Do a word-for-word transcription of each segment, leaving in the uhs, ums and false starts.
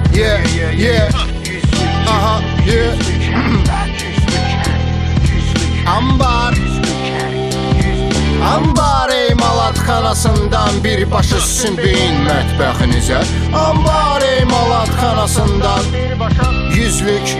Yeah, yeah. Aha, yeah. Ambar. Ambar emalatxanasından birbaşa sizin beyin mətbəxinizə. Ambar emalatxanasından yüzlük.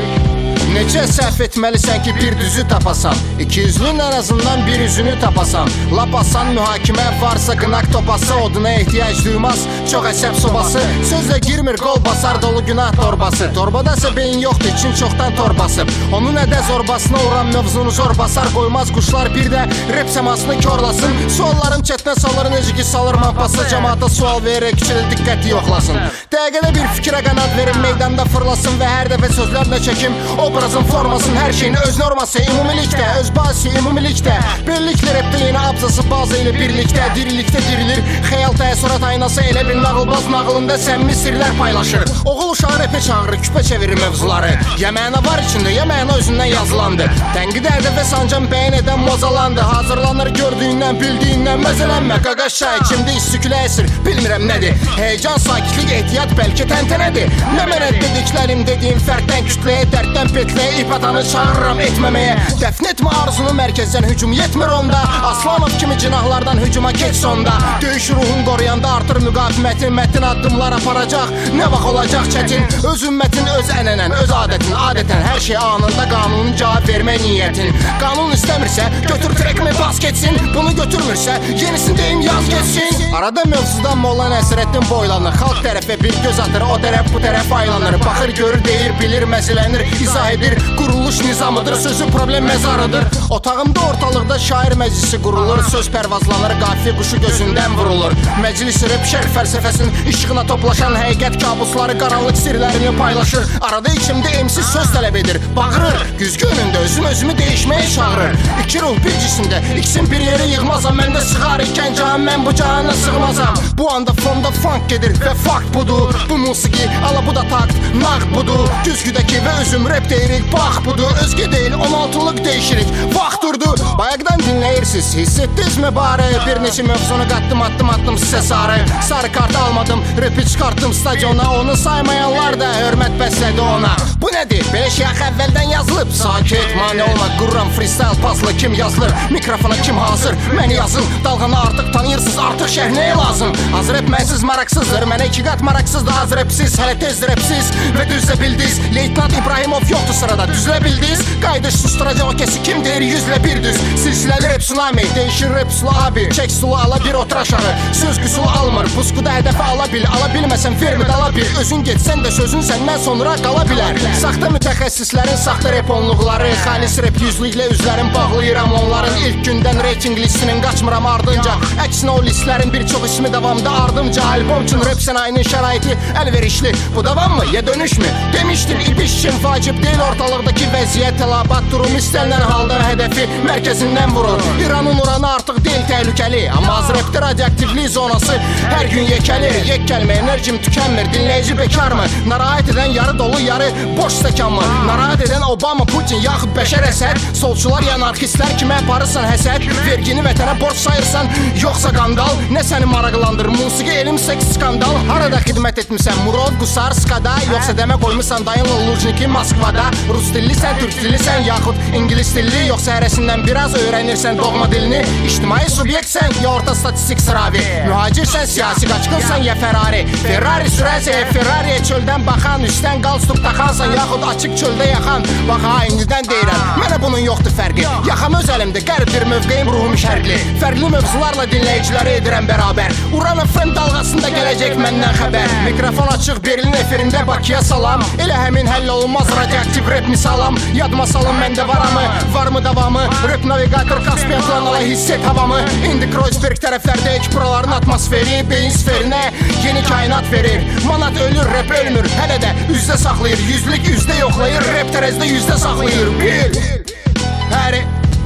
Necə səhv etməlisən ki bir düzü tapasan, İki yüzlün ən azından bir üzünü tapasan. Lapasan mühakimə varsa qınaq topası, oduna ehtiyac duymaz çox əsəb sobası. Sözlə girmir qol basar dolu günah torbası. Torbadasa beyin yoxdur için çoxdan torbasıb. Onu nədə zorbasına uğran mövzunu zor basar. Qoymaz quşlar bir də rep səmasını körlasın. Sualların çətinə salır necə ki salır mampası. Cəmaata sual verərək küçədə diqqəti yoxlasın. Dəqiqədə bir fikrə qanat verin, meydanda fırlasın və hər dəfə sözlərlə çəkim obrazın formasın, hər şeyin öz norması. Ümumilikdə, öz basi ümumilikdə. Birliklə repdə yeni abzası bazı ilə birlikdə. Dirilikdə dirilir, xəyal təəssürat aynası. Elə bir nağılbaz nağılında səmimi sirlər paylaşır. Oğul uşağı repə çağırır, küpə çevirir mövzuları. Ya məna var içində, ya məna özündən yazılandı. Tənqid ədəfə sancan bəyin edən mozalandı. Hazırlanır gördüyündən, bildiyindən məzələnmə. Qaqaş çay içimdə istikülə əsir, bilmirəm nədir. Heyecan, sakitlik, ehtiyat bəlkə təntənədir. Nə mənə dediklərim dediyim fərddən kütləyə, dərddən petləyə, ip atanı çağırıram etməməyə. Dəfn etmə arzunu mərkəzdən hücum yetmir onda. Aslanov kimi cinahlardan hücuma keç sonda. Döyüş ruhun qoruyanda artır müqavimətin. Mətin addımlar aparacaq, nə vaxt olacaq çətin. Öz ümmətin, öz ənənən, öz adətin. Adətən hər şey anında qanunun cavab vermə niyyətin. Qanun istəmirsə götür trekmi bas geçsin. Bunu götürmürsə yenisini deyim yaz geçsin. Arada mövzudan Molla Nəsrəddin boylanır. Xalq tərəfə bir göz atır, o tərəf bu tərəf aylanır. Baxır görür deyir bilir məzələnir, izah edir. Quruluş nizamıdır, sözü problem məzarıdır. Otağımda ortalıqda şair məclisi qurulur. Söz pərvazlanır, qafiyə quşu gözündən vurulur. Məclis rep şərq fəlsəfəsinin işığına toplaşan həqiqət kabusları, qaranlıq sirlərini paylaşır. Arada içimdə emsiz söz tələb edir, bağırır. Güzgü önündə özüm özümü dəyişməyə çağırır. İki ruh bir cisimdə, ikisini bir yerə yığmazam. Məndə sığar ikən cahan, mən bu cahana sığmazam. Bu anda fonda funk gedir və fakt budur. Bu musiqi, ala bu da takt, nağd budur. Güzgüdəki və özüm rep deyirik, bax budur. Özgə deyil, on altılıq değişirik, vaxt durdu. Bayaqdan dinləyirsiniz, hiss etdinizmi bari? Bir neçə mövzunu qatdım, atdım, atdım sizə sarı. Sarı kartı almadım, repi çıxartdım stadiona. Onu saymayanlar da hörmət bəslədi ona. Bu nədir? Belə şey axı əvvəldən yazılıb. Sakit, mani olma, qurram freestyle pasla. Kim yazılır, mikrofona kim hazır? Məni yazın, dalğanı artıq tanıyırsınız. Artıq şərh nəyə lazım? Az rep mənsiz maraqsızdır, mənə iki qat maraqsızdır. Az repsiz, hələ tez repsiz və düzlə bildiniz. Leytnant İbrahimov yoxdur sırada, düzlə bildiniz. Qayıdış susturacaq o kəsi kim deyir yüzlə bir düz. Silsiləli rep tsunami, değişir rep sulu abi. Çək sulu ala bir otur aşağı, söz güsulu almır. Puskuda hədəfə ala bil, ala bilməsən vermid ala bil. Özün getsən də sözün səndən sonra qala bilər. Saxta mütəxəssislərin saxta rep onluqları, xalis rep yüzlüklə üzlərin bağlayıram onların. İlk gündən reyting listinin qaçmıram ardınca. Əksinə o listlərin bir çox ismi davamda ardımca. Albom üçün rep sənayinin şəraiti əlverişli. Bu davam mı ya dönüş mü? Demişdim ibiş için vacib deyil ortalıqdakı vəziyyət. Tələbat durum istənilən halda hədəfi mərkəzindən vurur. İranın uranı artıq deyil təhlükəli, amma az repdə radioaktivlik zonası hər gün yekəlir. Yek kəlmə enerjim tükənmir, dinləyici bekarmı? Narahat edən yarı dolu yarı boş stəkan mı? Narahat edən Obama, Putin yaxud Bəşər Əsəd? Solçular ya anarxistlər kimə aparırsan həsəd? Vergini vətənə borç sayırsan yoxsa qandal? Nə səni maraqlandır? Musiqi, elm, seks, skandal? Harada xidmət etmisən? Murad, Qusar, Skada? Yoxsa demək qoymusan dayınla Lujniki Moskvada? Rus dillisən, türk dillisən yaxud ingilis dilli? Yoxsa hərəsindən biraz öyrənirsən doğma dilini? İctimai subyektsən ya orta statistik sıravi? Mühacirsən, siyasi qaçqınsan ya Ferrari? Ferrari sürərsə Ferrari'yə çöldən baxan, üstdən qalstuk taxansan yaxud açıq çöldə yaxan. Bax ha, indidən deyirəm, mənə bunun yoxdur fərqi. Yaxam öz əlimdə, qərib bir mövqeyim, ruhum şərqli. Fərqli mövzularla dinləyiciləri edirəm bərabər. Uran F M dalğasında gələcək məndən xəbər. Mikrofon açıq, Berlin efirində Bakıya salam. Elə həmin həll olmaz radioaktiv rep misalam. Yadıma salın məndə varamı, varmı davamı? Rep navigator Kaspiyan planala hiss et havamı. İndi Kreuzberg tərəflərdə ek buraların atmosferi beyin sferinə yeni kainat verir. Manat ölür, rep ölmür, hələ də üzdə saxlayır. Yüzlük üzdə yoxlayır, rep tərəzdə yüzdə saxlayır. Bil, həri,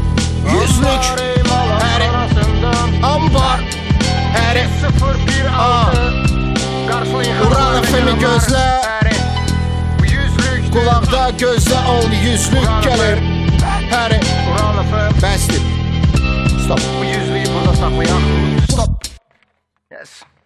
yüzlük, həri, ambar, həri, Uran F M-i gözlə, qulaqda gözlə ol, yüzlük gəlir. Həri, bəsdir. Stop. Bu yüzlüyü burada saxlayaq. Stop. Yes.